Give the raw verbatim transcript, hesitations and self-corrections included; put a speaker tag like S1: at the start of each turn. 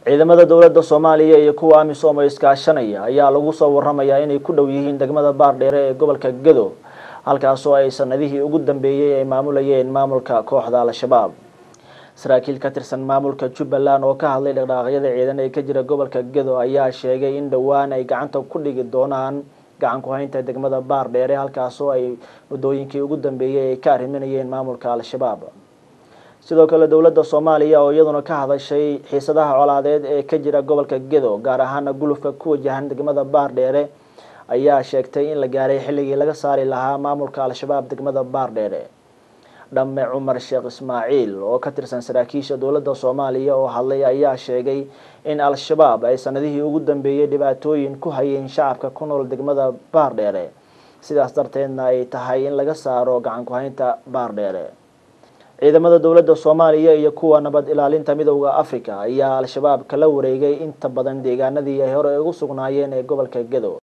S1: ciidamada dawladda Soomaaliya iyo kuwa amisom ee iskaashanaya ayaa lagu soo waramayaa inay ku dhow yihiin degmada Baardheere ee gobolka Gedo halkaas oo ay sanadihii ugu dambeeyay ay maamulayeen maamulka kooxda Al-Shabaab. saraakiil ka tirsan maamulka Jubbaland oo ka hadlay dhaqdhaqaaqyada ciidan ee ka jira gobolka Gedo ayaa sheegay in dhawaan ay gacanta ku dhigi doonaan gacan ku haynta degmada Baardheere halkaas oo ay wadooyinkii ugu dambeeyay ay ka ariminayeen maamulka Al-Shabaab. sidoo kale dawladda Soomaaliya oo iyaduna ka hadashay xiisadaha colaadeed ee ka jira gobolka Gedo gaar ahaan gulufka ku wajahan degmada Baardheere ayaa sheegtay in la gaaray xilligii laga saari lahaa maamulka Al-Shabaab degmada Baardheere. Dhamme Cumar Sheekh Ismaaciil oo ka tirsan saraakiisha dawladda Soomaaliya oo hadlay ayaa sheegay in Al-Shabaab ay sanadihii ugu dambeeyay dhibaatooyin ku hayeen shacabka ku nool degmada Baardheere sidaas darteedna ay tahay in laga saaro gacan ku haynta Baardheere. ciidamada dawladda Soomaaliya iyo kuwa nabad ilaalinta midowga Afrika ayaa Al-Shabaab kala wareegay inta badan deegaanadii ay hore ugu sugnaayeen ee gobolka Gedo.